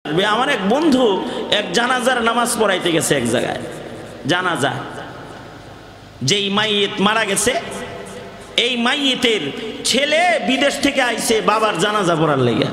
আমার এক বন্ধু এক জানাজার নামাজ পড়াইতে গেছে এক জায়গায়, জানাজা, যেই মাইয়িত মারা গেছে এই মাইয়িতের ছেলে বিদেশ থেকে আইছে বাবার জানাজা পড়ার লেগে।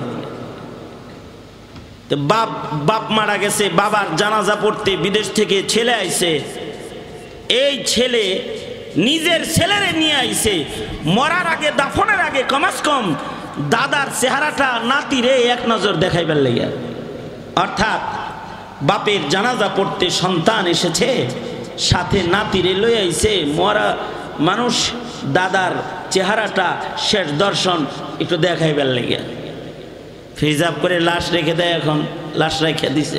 তো বাপ মারা গেছে, বাবার জানাজা পড়তে বিদেশ থেকে ছেলে আইছে। এই ছেলে নিজের ছেলেরে নিয়ে আইছে, মরার আগে দাফনের আগে কমাস কম দাদার চেহারাটা নাতিরে এক নজর দেখাইবার লেগে। অর্থাৎ বাপের জানাজা পড়তে সন্তান এসেছে, সাথে নাতিরে লই আইছে, মরা মানুষ দাদার চেহারাটা শেষ দর্শন একটু দেখাইবার লেগে। ফিজাব করে লাশ রেখে দেয়, এখন লাশ রেখে দিছে।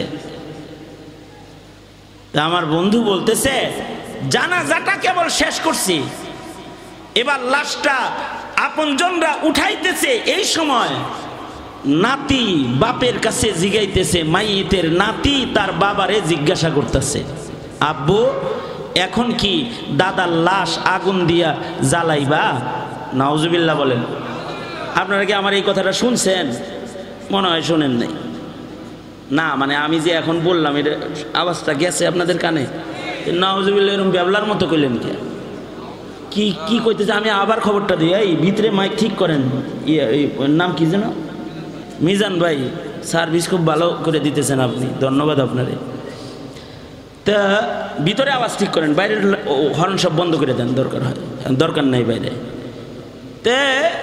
আমার বন্ধু বলতেছে জানাজাটা কেবল শেষ করছি, এবার লাশটা আপনজনরা উঠাইতেছে। এই সময় নাতি বাপের কাছে জিগাইতেছে, মাইয়িতের নাতি তার বাবারে জিজ্ঞাসা করতেছে, আব্বু এখন কি দাদার লাশ আগুন দিয়া জ্বালাইবা? নাউজুবিল্লাহ বলেন। আপনারা কি আমার এই কথাটা শুনছেন? মনে হয় শুনেন নাই। না মানে আমি যে এখন বললাম এটা আওয়াজটা গেছে আপনাদের কানে? নাউজুবিল্লাহ এরকম ব্যাবলার মতো কইলেন কি কি কইতেছে? আমি আবার খবরটা দিই। এই ভিতরে মাইক ঠিক করেন। নাম কি যেন? মিজান ভাই, সার্ভিস খুব ভালো করে দিতেছেন আপনি, ধন্যবাদ আপনারে। তা ভিতরে আওয়াজ ঠিক করেন, বাইরের হর্ন সব বন্ধ করে দেন, দরকার হয়, দরকার নাই বাইরে। তে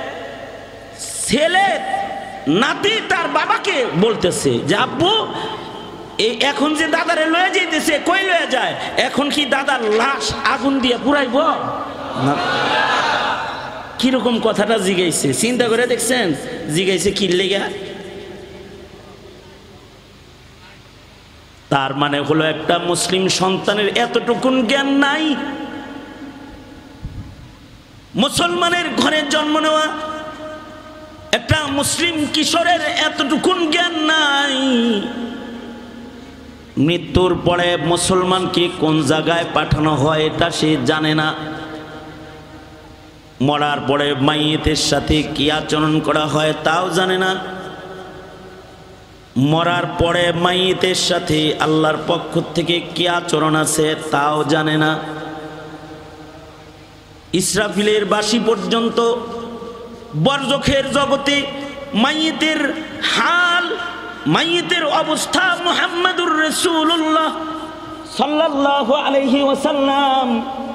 ছেলে নাতি তার বাবাকে বলতেছে যে আব্বু এখন যে দাদারে লয়ে যাইতেছে, কই লয়ে যায়? এখন কি দাদার লাশ আগুন দিয়ে পুরাইব? কিরকম কথাটা জিগাইছে চিন্তা করে দেখছেন? জিগাইছে কি লেগা? তার মানে হলো একটা মুসলিম সন্তানের এতটুকুন জ্ঞান নাই। মুসলমানের ঘরে জন্ম নেওয়া একটা মুসলিম কিশোরের এতটুকুন জ্ঞান নাই। মৃত্যুর পরে মুসলমানকে কোন জায়গায় পাঠানো হয় এটা সে জানে না। মরার পরে মাইয়িতের সাথে কি আচরণ করা হয় তাও জানে না। মরার পরে মাইয়িতের সাথে আল্লাহর পক্ষ থেকে কি আচরণ আছে তাও জানে না। ইসরাফিলের বাঁশি পর্যন্ত বরজখের জগতে মাইয়িতের হাল, মাইয়িতের অবস্থা মুহাম্মাদুর রাসূলুল্লাহ সাল্লাল্লাহু আলাইহি ওয়াসাল্লাম,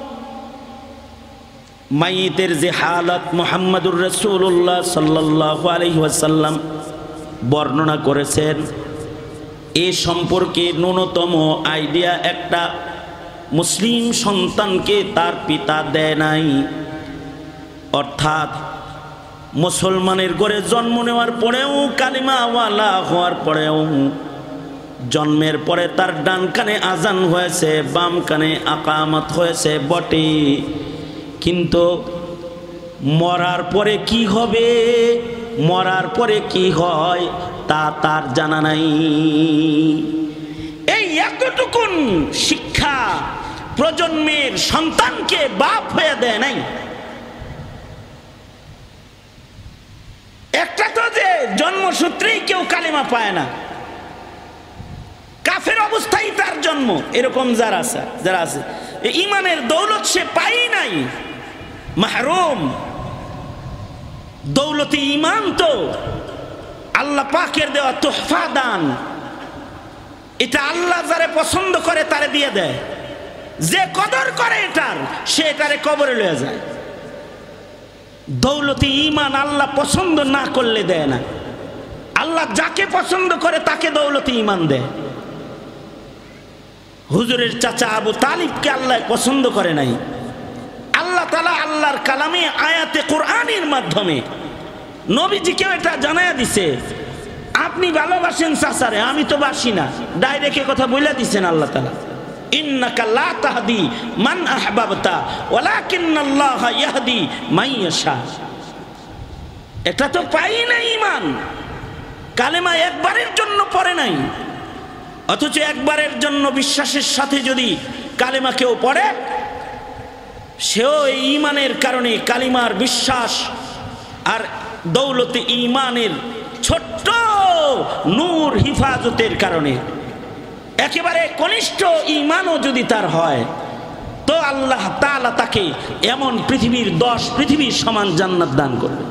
মাইয়িতের যে হালত মুহাম্মাদুর রাসূলুল্লাহ সাল্লাল্লাহু আলাইহি ওয়াসাল্লাম বর্ণনা করেছেন। এ সম্পর্কে ন্যূনতম আইডিয়া একটা মুসলিম সন্তানকে তার পিতা দেয় নাই। অর্থাৎ মুসলমানের ঘরে জন্ম নেওয়ার পরেও, কালিমাওয়ালা হওয়ার পরেও, জন্মের পরে তার ডান কানে আজান হয়েছে, বাম কানে আকামত হয়েছে বটে, কিন্তু মরার পরে কি হবে, মরার পরে কি হয় তা তার জানা নাই। এই এতটুকুন শিক্ষা প্রজন্মের সন্তানকে বাপ হয়ে দেয় নাই। একটা তো যে জন্মসূত্রেই কেউ কালিমা পায় না, কাফের অবস্থায় তার জন্ম, এরকম যারা আছে ইমানের দৌলত সে পাই নাই, মাহরুম। দৌলতে ইমান তো আল্লাহ পাকের দেওয়া তোহফা দান, এটা আল্লাহ যারে পছন্দ করে তারে দিয়ে দেয়। যে কদর করে এটার, সে এটারে কবরে লয়ে যায়। দৌলতে ইমান আল্লাহ পছন্দ না করলে দেয় না। আল্লাহ যাকে পছন্দ করে তাকে দৌলতে ইমান দেয়। হুজুরের চাচা আবু তালিবকে আল্লাহ পছন্দ করে নাই। আল্লাহ তাআলা আল্লাহর কালামে আয়াতে কোরআনের মাধ্যমে নবীজিকেও এটা জানায়া দিছে, আপনি ভালোবাসেন চাচারে, আমি তো বাসি না, ডাইরেক্ট কথা বলে দিছেন আল্লাহ তাআলা, ইন্নাকা লা তাহদি মান আহবাবতা ওয়ালাকিন্নাল্লাহা ইয়াহদি মান ইয়াশা। এটা তো পাই না ইমান, কালেমা একবারের জন্য পড়ে নাই, অথচ একবারের জন্য বিশ্বাসের সাথে যদি কালেমা কেউ পড়ে, সেও এই ইমানের কারণে কালিমার বিশ্বাস আর দৌলতে ইমানের ছোট্ট নূর হিফাজতের কারণে, একেবারে কনিষ্ঠ ঈমানও যদি তার হয়, তো আল্লাহ তাআলা তাকে এমন পৃথিবীর 10 পৃথিবীর সমান জান্নাত দান করবে।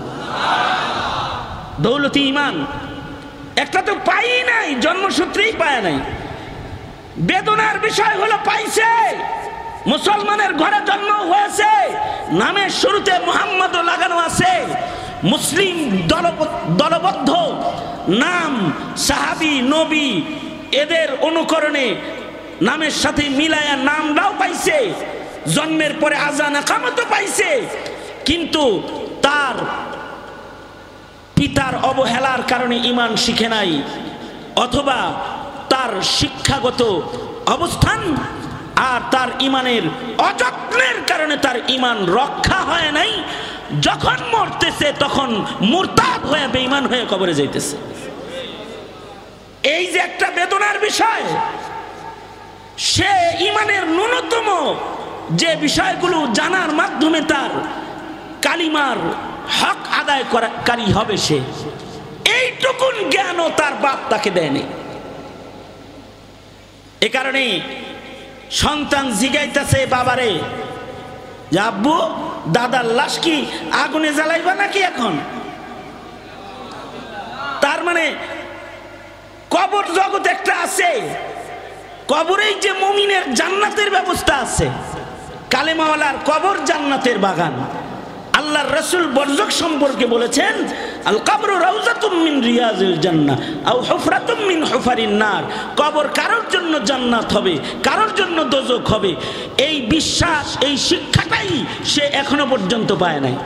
দৌলতি ঈমান একটা তো পাই নাই, জন্মসূত্রেই পায় নাই। বেদনার বিষয় হলো পাইছে, মুসলমানের ঘরে জন্ম হয়েছে, নামের শুরুতে মুহাম্মদ লাগানো আছে, মুসলিম দলবদ্ধ নাম, সাহাবী নবী এদের অনুকরণে নামের সাথে মিলায়া নামটাও পাইছে, জন্মের পরে আযান ইকামতও পাইছে। কিন্তু তার পিতার অবহেলার কারণে ঈমান শিখে নাই, অথবা তার শিক্ষাগত অবস্থান আর তার ঈমানের অযত্নের কারণে তার ঈমান রক্ষা হয় নাই। যখন মরতেছে তখন মুরতাদ হয়ে বেঈমান হয়ে কবরে যাইতেছে। এই যে একটা বেদনার বিষয়, সে ঈমানের ন্যূনতম যে বিষয়গুলো জানার মাধ্যমে তার কালিমার হক আদায় করাকারী হবে, সে এইটুকুন জ্ঞানও তার বাপ তাকে দেয়নি। এ কারণে সন্তান জিগাইতেছে বাবারে, যে আব্বু দাদার লাশ কি আগুনে জ্বালাইবা নাকি এখন? তার মানে কবর জগৎ একটা আছে, কবরেই যে মুমিনের জান্নাতের ব্যবস্থা আছে। কালেমাওয়ালার কবর জান্নাতের বাগান। আল্লাহর রাসূল বরজখ সম্পর্কে বলেছেন, আল কবরু রাউযাতুম মিন রিয়াজিল জান্নাহ আও হুফরাতুম মিন হুফারিন নার। কবর কারোর জন্য জান্নাত হবে, কারোর জন্য দোজখ হবে। এই বিশ্বাস, এই শিক্ষাটাই সে এখনো পর্যন্ত পায় নাই।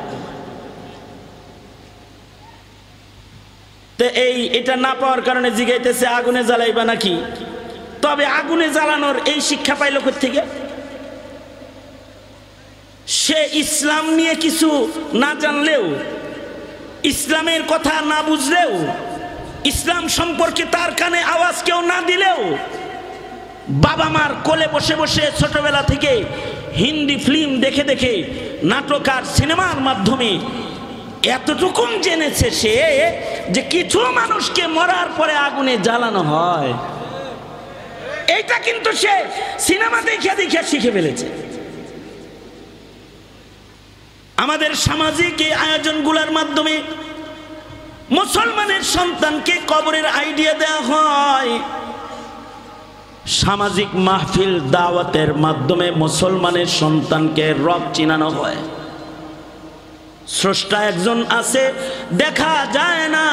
তো এটা না পাওয়ার কারণে জিগাইতেছে আগুনে জ্বালাইবা নাকি? তবে আগুনে জ্বালানোর এই শিক্ষা পাইল কোথা থেকে? সে ইসলাম নিয়ে কিছু না জানলেও, ইসলামের কথা না বুঝলেও, ইসলাম সম্পর্কে তার কানে আওয়াজ কেউ না দিলেও, বাবা মার কোলে বসে বসে ছোটবেলা থেকে হিন্দি ফিল্ম দেখে দেখে, নাটক আর সিনেমার মাধ্যমে এতটুকুন জেনেছে সে যে কিছু মানুষকে মরার পরে আগুনে জ্বালানো হয়। এইটা কিন্তু সে সিনেমা দেখে দেখে শিখে ফেলেছে। আমাদের সামাজিক এই আয়োজনগুলোর মাধ্যমে মুসলমানের সন্তানকে কবরের আইডিয়া দেওয়া হয়। সামাজিক মাহফিল দাওয়াতের মাধ্যমে মুসলমানের সন্তানকে রব চিনানো হয়। স্রষ্টা একজন আছে, দেখা যায় না,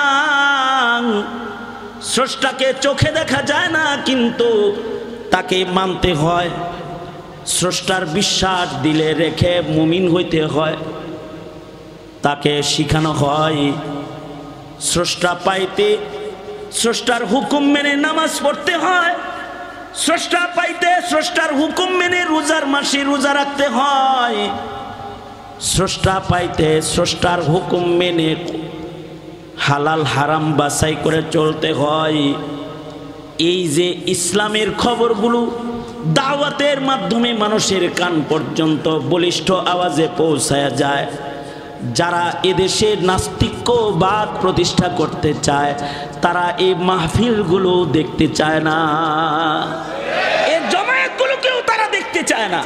স্রষ্টাকে চোখে দেখা যায় না, কিন্তু তাকে মানতে হয়। স্রষ্টার বিশ্বাস দিলে রেখে মুমিন হইতে হয়, তাকে শিখানো হয়। স্রষ্টা পাইতে স্রষ্টার হুকুম মেনে নামাজ পড়তে হয়, স্রষ্টা পাইতে স্রষ্টার হুকুম মেনে রোজার মাসে রোজা রাখতে হয়, স্রষ্টা পাইতে স্রষ্টার হুকুম মেনে হালাল হারাম বাছাই করে চলতে হয়। এই যে ইসলামের খবরগুলো দাওয়াতের মাধ্যমে মানুষের কান পর্যন্ত বলিষ্ঠ আওয়াজে পৌঁছায়া যায়, যারা এদেশে নাস্তিক্যবাদ প্রতিষ্ঠা করতে চায় তারা এই মাহফিলগুলো দেখতে চায় না, এই জমায়েতগুলোকেও তারা দেখতে চায় না।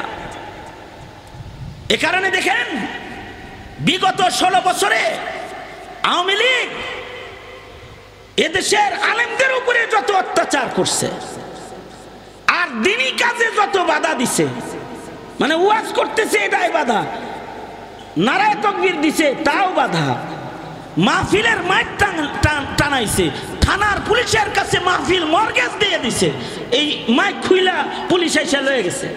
এ কারণে দেখেন বিগত 16 বছরে আওয়ামী লীগ এদেশের আলেমদের উপরে যত অত্যাচার করছে, আর দিনী কাজে যত বাধা দিছে, মানে ওয়াজ করতেছে এটাই বাধা, নারায়ে তাকবীর দিছে তাও বাধা, মাহফিলের মাইক টানাইছে, থানার পুলিশের কাছে মাহফিল মর্গেজ দিয়ে দিছে, এই মাইক খুইলা পুলিশ এসে লয়ে গেছে।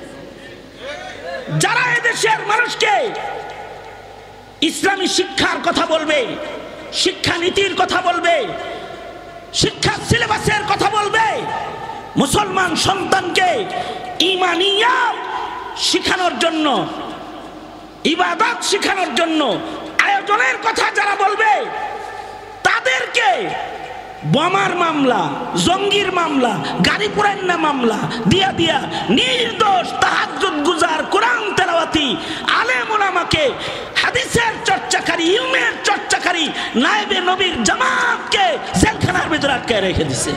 যারা এদেশের মানুষকে ইসলামী শিক্ষার কথা বলবে, শিক্ষানীতির কথা বলবে, শিক্ষা সিলেবাসের কথা বলবে, মুসলমান সন্তানকে ঈমানিয়াত শিখানোর জন্য, ইবাদত শিখানোর জন্য আয়োজনের কথা যারা বলবে, তাদেরকে বোমার মামলা, জঙ্গির মামলা, গাড়ি পুরান্না মামলা দিয়া দিয়া নির্দোষ তাহাজ্জুদ গুজার, কোরআন তেলাওয়াত জাতি আলেম উলামাকে, হাদিসের চর্চাকারী, ইলমের চর্চাকারী নায়েবে নবীর জামাতকে জেলখানার ভিতরে আটকায় রেখে দিছে।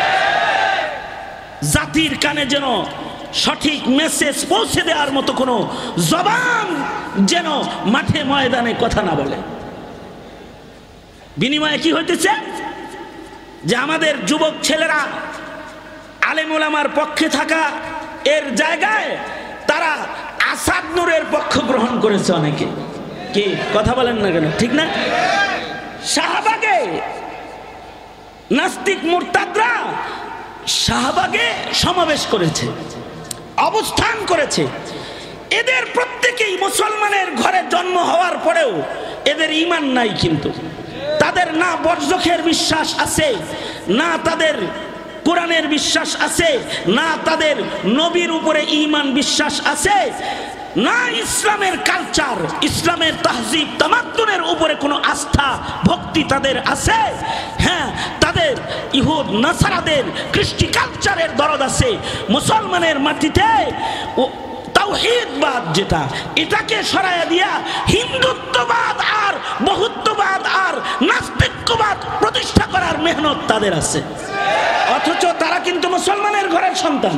জাতির কানে যেন সঠিক মেসেজ পৌঁছে দেওয়ার মতো কোনো জবান যেন মাঠে ময়দানে কথা না বলে। বিনিময়ে কি হইতেছে যে আমাদের যুবক ছেলেরা আলেম ওলামার পক্ষে থাকা এর জায়গায় তারা আসাদ নূরের পক্ষ গ্রহণ করেছে। অনেকে কি কথা বলেন না কেন, ঠিক না? শাহবাগে নাস্তিক মুরতাদরা শাহবাগে সমাবেশ করেছে, অবস্থান করেছে। এদের প্রত্যেকেই মুসলমানের ঘরে জন্ম হওয়ার পরেও এদের ঈমান নাই, কিন্তু তাদের না বরজখের বিশ্বাস আছে, না তাদের কোরআনের বিশ্বাস আছে, না তাদের নবীর উপরে ঈমান বিশ্বাস আছে, না ইসলামের কালচার, ইসলামের তাহজিব তামাদ্দুনের উপরে কোনো আস্থা ভক্তি তাদের আছে। হ্যাঁ, তাদের ইহুদ নাসারাদের কৃষ্টি কালচারের দরদ আছে। মুসলমানের মাটিতে তাওহীদবাদ যেটা, এটাকে সরাইয়া দিয়া হিন্দুত্ববাদ আর বহুত্ববাদ আর নাস্তিক্যবাদ প্রতিষ্ঠা করার মেহনত তাদের আছে। অথচ তারা কিন্তু মুসলমানের ঘরের সন্তান।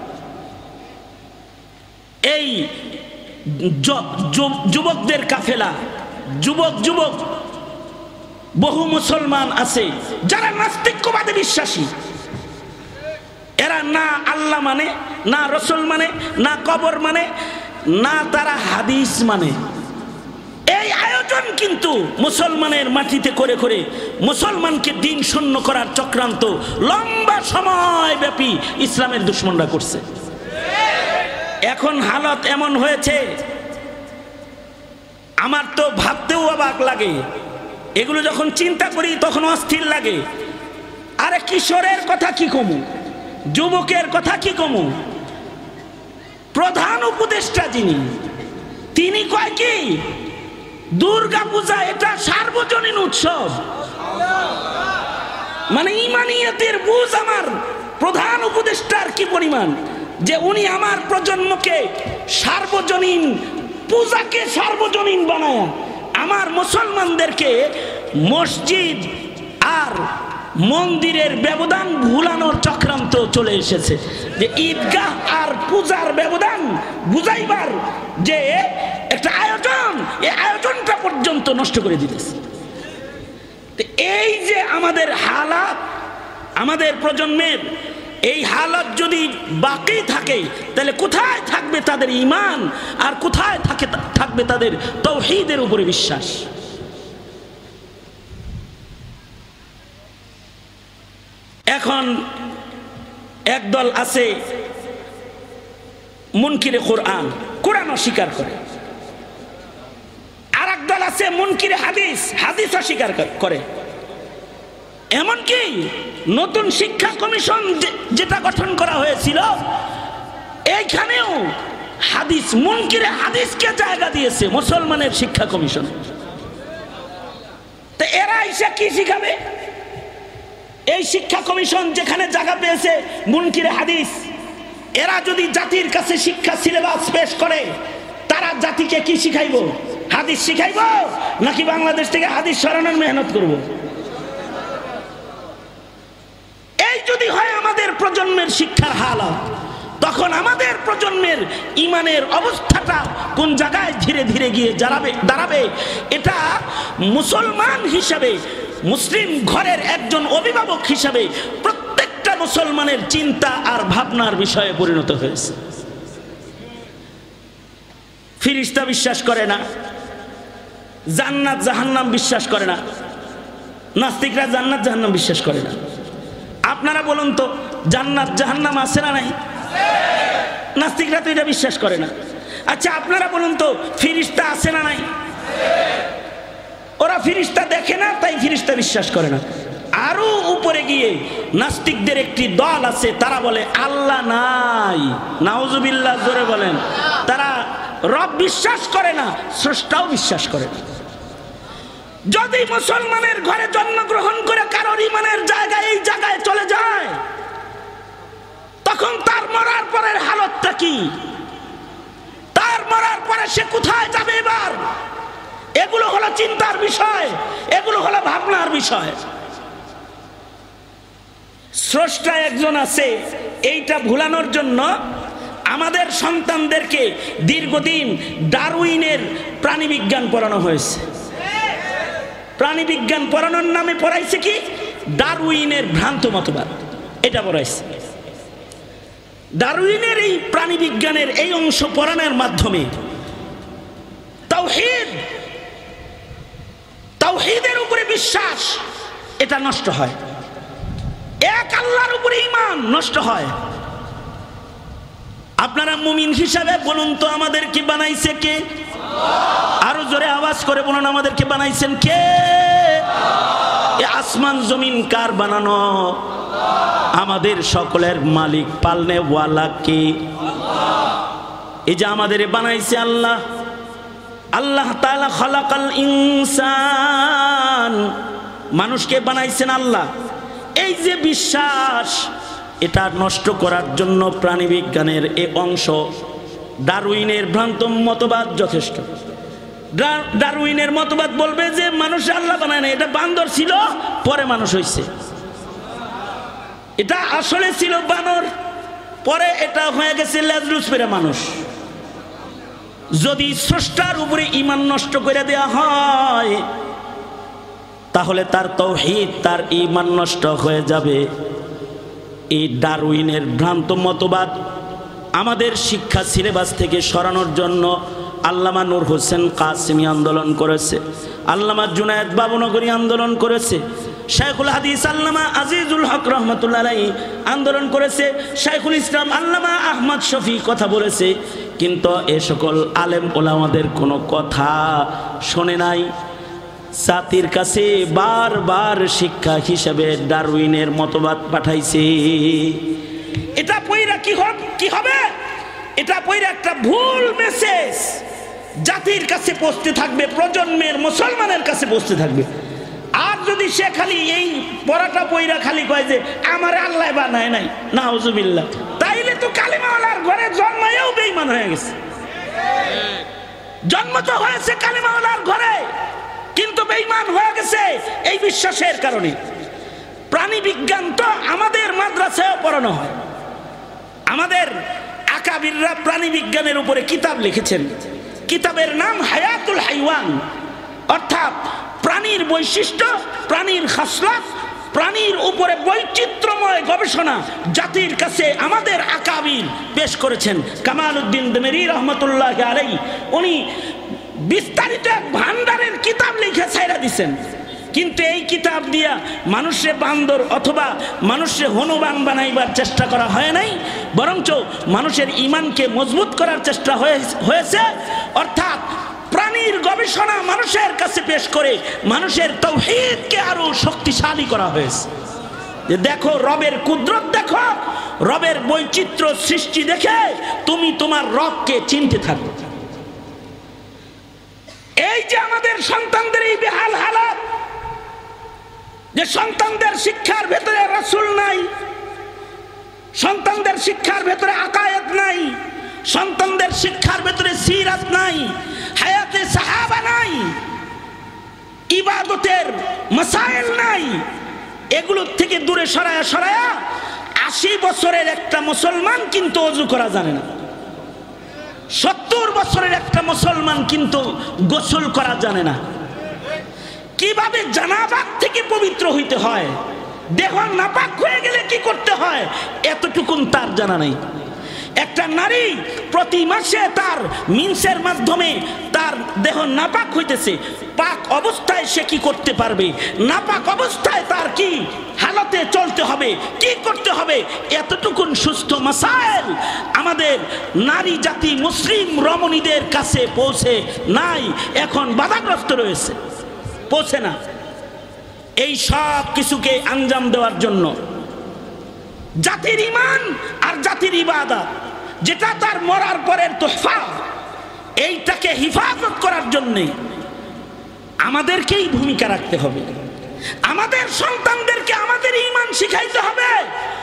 এই যুবকদের কাফেলা, যুবক বহু মুসলমান আছে যারা নাস্তিক্যবাদে বিশ্বাসী। এরা না আল্লাহ মানে, না রসুল মানে, না কবর মানে, না তারা হাদিস মানে। এই আয়োজন কিন্তু মুসলমানের মাটিতে করে করে মুসলমানকে দিন শূন্য করার চক্রান্ত লম্বা সময় ব্যাপী ইসলামের দুশমনরা করছে। এখন হালত এমন হয়েছে, আমার তো ভাবতেও অবাক লাগে। এগুলো যখন চিন্তা করি তখন অস্থির লাগে। আরে কিশোরের কথা কি কমু, যুবকের কথা কি কমু, প্রধান উপদেষ্টা যিনি, তিনি কয় কি দুর্গা পূজা এটা সার্বজনীন উৎসব। মানে ইমানিয়াতের বুঝ আমার প্রধান উপদেষ্টার কি পরিমাণ, যে উনি আমার প্রজন্মকে সার্বজনীন পূজাকে সার্বজনীন বানায় আমার মুসলমানদেরকে মসজিদ আর মন্দিরের ব্যবধান ভুলানোর চক্রান্ত চলে এসেছে। যে ঈদগাহ আর পূজার ব্যবধান বুঝাইবার যে একটা আয়োজন, এই আয়োজনটা পর্যন্ত নষ্ট করে দিতেছে। এই যে আমাদের হালাত, আমাদের প্রজন্মের এই হালাত যদি বাকি থাকে তাহলে কোথায় থাকবে তাদের ঈমান, আর কোথায় থাকবে তাদের তাওহীদের উপরে বিশ্বাস? এখন একদল আছে মুনকিরে কোরআন, কোরআন অস্বীকার করে। আর একদল আছে মুনকিরে হাদিস, হাদিস অস্বীকার করে। এমনকি নতুন শিক্ষা কমিশন যেটা গঠন করা হয়েছিল, এইখানেও হাদিস, মুনকিরে হাদিসকে জায়গা দিয়েছে মুসলমানের শিক্ষা কমিশন। তো এরা এসে কি শিখাবে? এই শিক্ষা কমিশন যেখানে জায়গা পেয়েছে মুনকিরে হাদিস, এরা যদি জাতির কাছে শিক্ষা সিলেবাস পেশ করে, তারা জাতিকে কি শিখাইব? হাদিস শিখাইব নাকি বাংলাদেশ থেকে হাদিস সরানোর মেহনত করব? এই যদি হয় আমাদের প্রজন্মের শিক্ষার হালত, তখন আমাদের প্রজন্মের ইমানের অবস্থাটা কোন জায়গায় ধীরে ধীরে গিয়ে দাঁড়াবে, এটা মুসলমান হিসাবে, মুসলিম ঘরের একজন অভিভাবক হিসাবে প্রত্যেকটা মুসলমানের চিন্তা আর ভাবনার বিষয়ে পরিণত হয়েছে। ফিরিস্তা বিশ্বাস করে না, জান্নাত জাহান্নাম বিশ্বাস করে না, নাস্তিকরা জান্নাত জাহান্নাম বিশ্বাস করে না। আপনারা বলুন তো, জান্নাত জাহান্নাম আছে না নাই? নাস্তিকরা তো এটা বিশ্বাস করে না। আচ্ছা আপনারা বলুন তো, ফিরিস্তা আছে না নাই? ওরা ফিরিস্তা দেখে না, তাই ফিরিস্তা বিশ্বাস করে না। আরো উপরে গিয়ে নাস্তিকদের একটি দল আছে, তারা বলে আল্লাহ নাই। নাউজুবিল্লাহ, জোরে বলেন। তারা রব বিশ্বাস করে না, স্রষ্টাও বিশ্বাস করে না। যদি মুসলমানের ঘরে জন্মগ্রহণ করে কারোর ইমানের জায়গায় এই জায়গায় চলে যায়, তখন তার মরার পরের হালতটা কি? তার মরার পরে সে কোথায় যাবে এবার? এগুলো হলো চিন্তার বিষয়, এগুলো হলো ভাবনার বিষয়। স্রষ্টা একজন আছে, এইটা ভুলানোর জন্য আমাদের সন্তানদেরকে দীর্ঘদিন ডারউইনের প্রাণীবিজ্ঞান পড়ানো হয়েছে। প্রাণীবিজ্ঞান পড়ানোর নামে পড়াইছে কি? ডারউইনের ভ্রান্ত মতবাদ, এটা পড়াইছে। ডারউইনের এই প্রাণীবিজ্ঞানের এই অংশ পড়ানোর মাধ্যমে তাওহীদের উপরে বিশ্বাস এটা নষ্ট হয়, এক আল্লাহর উপরে ঈমান নষ্ট হয়। আপনারা মুমিন হিসাবে বলুন তো, আমাদেরকে বানাইছে কে? আরো জোরে আওয়াজ করে বলুন, আমাদেরকে বানাইছেন কে? এ আসমান জমিন কার বানানো? আমাদের সকলের মালিক পালনে ওয়ালা কে? এই যে আমাদের বানাইছে আল্লাহ। আল্লাহ তাআলা খালাকাল ইনসান, মানুষকে বানাইছেন আল্লাহ। এই যে বিশ্বাস, এটা নষ্ট করার জন্য প্রাণীবিজ্ঞানের এই অংশ, ডারউইনের ভ্রান্ত মতবাদ যথেষ্ট। ডারউইনের মতবাদ বলবে যে মানুষ আল্লাহ বানায় না, এটা বান্দর ছিল পরে মানুষ হয়েছে। এটা আসলে ছিল বানর, পরে এটা হয়ে গেছে লেজলুস পেরে মানুষ। যদি স্রষ্টার উপরে ঈমান নষ্ট করে দেয়া হয়, তাহলে তার তাওহীদ, তার ঈমান নষ্ট হয়ে যাবে। এই ডারউইনের ভ্রান্ত মতবাদ আমাদের শিক্ষা সিলেবাস থেকে সরানোর জন্য আল্লামা নূর হোসেন কাসেমি আন্দোলন করেছে, আল্লামা জুনায়েদ বাবুনগরী আন্দোলন করেছে, শাইখুল হাদিস আল্লামা আজিজুল হক রহমতুল্লাহ আলাইহি আন্দোলন করেছে, শাইখুল ইসলাম আল্লামা আহমদ শফি কথা বলেছে। কিন্তু এ সকল আলেম ওলামাদের কোনো কথা শোনে নাই। জাতির কাছে বারবার শিক্ষা হিসেবে ডারউইনের মতবাদ পাঠাইছে। এটা পয়রা কি হবে? এটা পয়রা একটা ভুল মেসেজ জাতির কাছে পৌঁছতে থাকবে, প্রজন্মের মুসলমানের কাছে পৌঁছতে থাকবে। আর যদি সে খালি এই পড়াটা পয়রা খালি কয় যে আমার আল্লাহ বানায় নাই, নাউজুবিল্লাহ, তাইলে তো কালিমাওয়ালার ঘরে জন্মায়ও বেঈমান হয়ে গেছে। জন্ম তো হয়েছে কালিমাওয়ালার ঘরে, কিন্তু বেঈমান হয়ে গেছে এই বিশ্বাসের কারণে। প্রাণী বিজ্ঞান তো আমাদের মাদ্রাসায় পড়ানো হয়। আমাদের আকাবিররা প্রাণী বিজ্ঞানের উপরে কিতাব লিখেছেন। কিতাবের নাম হায়াতুল হাইওয়ান, অর্থাৎ প্রাণীর বৈশিষ্ট্য, প্রাণীর খাসলাত, প্রাণীর উপরে বৈচিত্র্যময় গবেষণা জাতির কাছে আমাদের আকাবির পেশ করেছেন। কামাল উদ্দিন দেমেরি রহমতুল্লাহ আলাইহি উনি বিস্তারিত এক ভান্ডারের কিতাব লিখে ছাইরা দিছেন। কিন্তু এই কিতাব দিয়া মানুষে বান্দর অথবা মানুষে হনুমান বানাইবার চেষ্টা করা হয় নাই, বরঞ্চ মানুষের ঈমানকে মজবুত করার চেষ্টা হয়েছে। অর্থাৎ প্রাণীর গবেষণা মানুষের কাছে পেশ করে মানুষের তাওহীদকে আরো শক্তিশালী করা হয়েছে। যে দেখো রবের কুদরত, দেখো রবের বৈচিত্র্য সৃষ্টি দেখে তুমি তোমার রবকে চিনতে থাকো। এই যে আমাদের সন্তানদের এই বেহাল হালাত, যে সন্তানদের শিক্ষার ভেতরে রাসূল নাই, সন্তানদের শিক্ষার ভেতরে আকায়েদ নাই, সন্তানদের শিক্ষার ভেতরে সিরাত নাই, হায়াতে সাহাবা নাই, ইবাদতের মাসাইল নাই, এগুলো থেকে দূরে সরায়া 80 বছরের একটা মুসলমান কিন্তু ওযু করা জানে না। 70 বছরের একটা মুসলমান কিন্তু গোসল করা জানে না। কিভাবে জানাজাত থেকে পবিত্র হইতে হয়, দেহ নাপাক হয়ে গেলে কি করতে হয়, এতটুকুন তার জানা নাই। একটা নারী প্রতি মাসে তার মিন্সের মাধ্যমে তার দেহ নাপাক হইতেছে, পাক অবস্থায় সে কি করতে পারবে, নাপাক অবস্থায় তার কি হালতে চলতে হবে, কি করতে হবে, এতটুকুন সুস্থ মাসাইল আমাদের নারী জাতি মুসলিম রমণীদের কাছে পৌঁছে নাই, এখন বাধাগ্রস্ত রয়েছে, পৌঁছে না। এই সব কিছুকে আঞ্জাম দেওয়ার জন্য জাতির ঈমান আর জাতির ইবাদত, যেটা তার মরার পরের তোহফা, এইটাকে হিফাজত করার জন্য আমাদেরকেই ভূমিকা রাখতে হবে। আমাদের সন্তানদেরকে আমাদের ঈমান শিখাইতে হবে।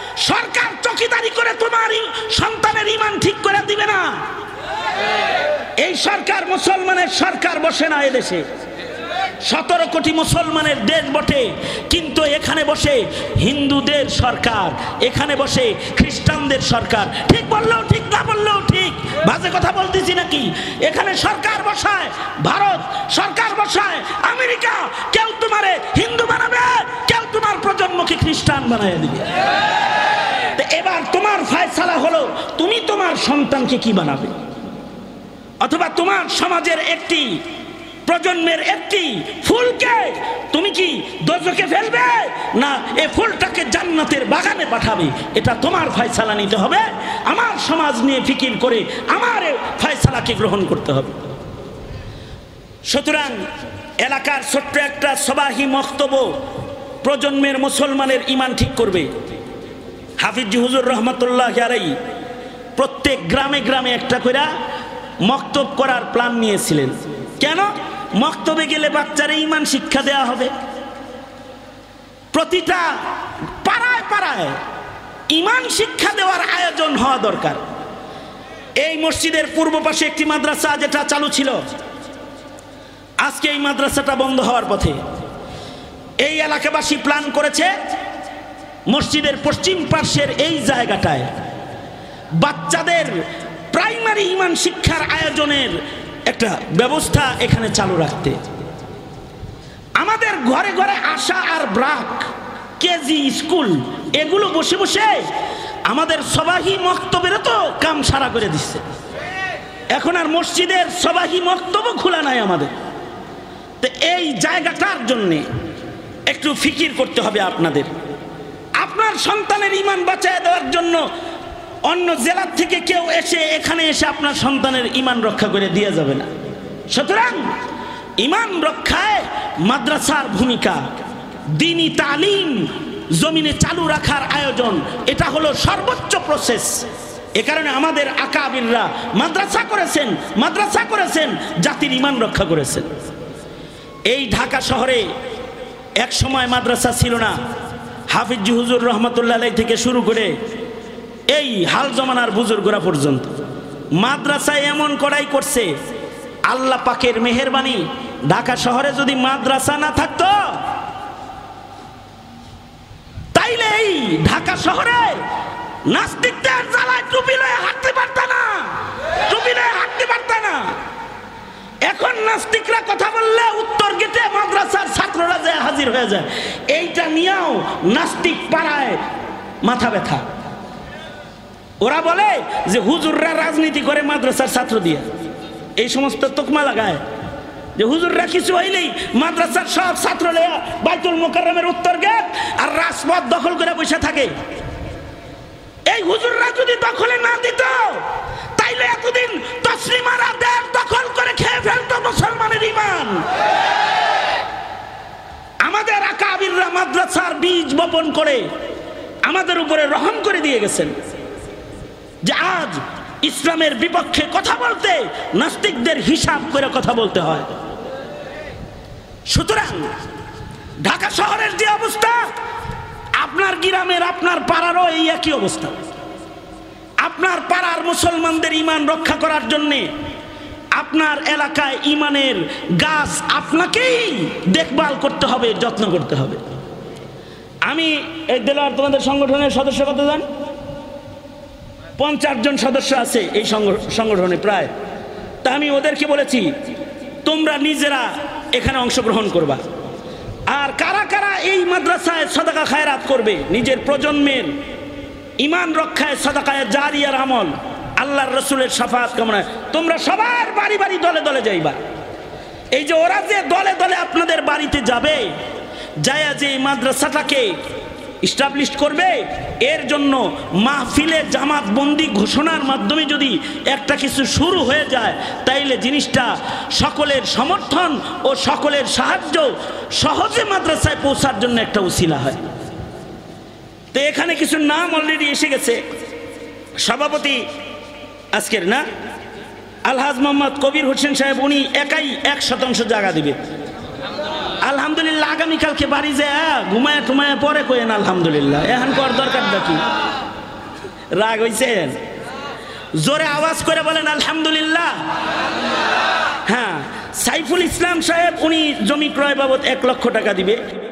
সরকার চকিদারি করে তোমার সন্তানের ঈমান ঠিক করে দিবে না। এই সরকার মুসলমানের সরকার বসে না এদেশে, 17 কোটি মুসলমানের দেশ বটে, কিন্তু এখানে বসে হিন্দুদের সরকার, এখানে বসে খ্রিস্টানদের সরকার। ঠিক বললেও ঠিক, না বললেও ঠিক, বাজে কথা বলতেছি নাকি? এখানে সরকার বসায় ভারত, সরকার বসায় আমেরিকা। কেউ তোমারে হিন্দু বানাবে, কেউ তোমার প্রজন্মকে খ্রিস্টান বানায় দিবে। এবার তোমার ফয়সালা হলো তুমি তোমার সন্তানকে কি বানাবে, অথবা তোমার সমাজের একটি প্রজন্মের একটি ফুলকে তুমি কি দোজখে ফেলবে, না এই ফুলটাকে জান্নাতের বাগানে পাঠাবে? এটা তোমার ফয়সালা নিতে হবে। আমার সমাজ নিয়ে ফিকির করে আমার ফয়সালাকে গ্রহণ করতে হবে। সুতরাং এলাকার ছোট্ট একটা সবাহি মক্তব্য প্রজন্মের মুসলমানের ঈমান ঠিক করবে। হাফিজ হুজুর রহমতুল্লাহ আলাইহি প্রত্যেক গ্রামে গ্রামে একটা করে মক্তব করার প্ল্যান নিয়েছিলেন। কেন? মক্তবে গেলে বাচ্চারা ঈমান শিক্ষা দেওয়া হবে। প্রতিটা পাড়ায় পাড়ায় ঈমান শিক্ষা দেওয়ার আয়োজন হওয়া দরকার। এই মসজিদের পূর্ব পাশে একটি মাদ্রাসা যেটা চালু ছিল, আজকে এই মাদ্রাসাটা বন্ধ হওয়ার পথে। এই এলাকাবাসী প্ল্যান করেছে মসজিদের পশ্চিম পার্শ্বের এই জায়গাটায় বাচ্চাদের প্রাইমারি ঈমান শিক্ষার আয়োজনের একটা ব্যবস্থা এখানে চালু রাখতে। আমাদের ঘরে ঘরে আশা আর ব্রাক, কেজি স্কুল, এগুলো বসে বসে আমাদের সবাহি মক্তবের তো কাম সারা করে দিচ্ছে। এখন আর মসজিদের সবাহি মক্তব খোলা নাই আমাদের। তো এই জায়গাটার জন্যে একটু ফিকির করতে হবে আপনাদের। আপনার সন্তানের ঈমান বাঁচায় দেওয়ার জন্য অন্য জেলার থেকে কেউ এসে এখানে এসে আপনার সন্তানের ঈমান রক্ষা করে দিয়ে যাবে না। সুতরাং ঈমান রক্ষায় মাদ্রাসার ভূমিকা, দ্বীনি তালিম জমিনে চালু রাখার আয়োজন, এটা হলো সর্বোচ্চ প্রসেস। এ কারণে আমাদের আকাবিররা মাদ্রাসা করেছেন, জাতির ঈমান রক্ষা করেছেন। এই ঢাকা শহরে এক সময় মাদ্রাসা ছিল না। হাফিজ হুজুর রহমতুল্লাহ আলাইহি থেকে শুরু করে এই হাল জমানার বুজুর্গরা পর্যন্ত মাদ্রাসায় এমন কড়াই করছে, আল্লাহ পাকের মেহেরবানি। ঢাকা শহরে যদি মাদ্রাসা না থাকতো তাইলে এই ঢাকা শহরে নাস্তিকদের জ্বালায় টুপি লয়ে হাঁটতে পারত না, এখন নাস্তিকরা কথা বললে উত্তর গেটে মাদ্রাসার ছাত্ররা যায় হাজির হয়ে যায়। এইটা নিয়েও নাস্তিক পাড়ায় মাথা ব্যথা। ওরা বলে যে হুজুররা রাজনীতি করে মাদ্রাসার ছাত্র দিয়ে, এই সমস্ত তোকমা লাগায় যে হুজুররা কিছু হইলেই মাদ্রাসার সব ছাত্র বাইতুল মুকাররমের উত্তর গেট আর রাজপথ দখল করে বসে থাকে। এই হুজুররা যদি দখলে না দিত তাইলে এতদিন তসলিমারা দেশ দখল করে খেয়ে ফেলতো মুসলমানের ঈমান। আমাদের আকাবিররা মাদ্রাসার বীজ বপন করে আমাদের উপরে রহম করে দিয়ে গেছেন যে আজ ইসলামের বিপক্ষে কথা বলতে নাস্তিকদের হিসাব করে কথা বলতে হয়। সুতরাং ঢাকা শহরের যে অবস্থা, আপনার গ্রামের আপনার পাড়ারও এই একই অবস্থা। আপনার পাড়ার মুসলমানদের ঈমান রক্ষা করার জন্যে আপনার এলাকায় ঈমানের গাছ আপনাকেই দেখভাল করতে হবে, যত্ন করতে হবে। আমি এই দেলোয়ার তোমাদের সংগঠনের সদস্য কত জন? 50 জন সদস্য আছে এই সংগঠনে প্রায়। তা আমি ওদেরকে বলেছি তোমরা নিজেরা এখানে অংশগ্রহণ করবা। আর কারা কারা এই মাদ্রাসায় সাদাকা খায়রাত করবে, নিজের প্রজন্মের ঈমান রক্ষায় সাদাকায়ে জারিয়ার আমল, আল্লাহর রাসূলের শাফাআত কামনায় তোমরা সবার বাড়ি বাড়ি দলে দলে যাইবা। এই যে ওরা যে দলে দলে আপনাদের বাড়িতে যাবে, যায় যে মাদ্রাসাটাকে এস্টাবলিশ করবে, এর জন্য মাহফিলে জামাতবন্দি ঘোষণার মাধ্যমে যদি একটা কিছু শুরু হয়ে যায় তাইলে জিনিসটা সকলের সমর্থন ও সকলের সাহায্য সহজে মাদ্রাসায় পৌঁছার জন্য একটা উসিলা হয়। তো এখানে কিছু নাম অলরেডি এসে গেছে। সভাপতি আজকের না আলহাজ মোহাম্মদ কবির হোসেন সাহেব, উনি একাই 100% জায়গা দিবে। আলহামদুলিল্লাহ আগামীকালকে বাড়ি যায় ঘুমায় টুমায় পরে কয়েন আলহামদুলিল্লাহ, এখন কর দরকার দেখি রাগ হয়েছেন। জোরে আওয়াজ করে বলেন আলহামদুলিল্লাহ। হ্যাঁ, সাইফুল ইসলাম সাহেব উনি জমি ক্রয় বাবদ 1 লক্ষ টাকা দিবে।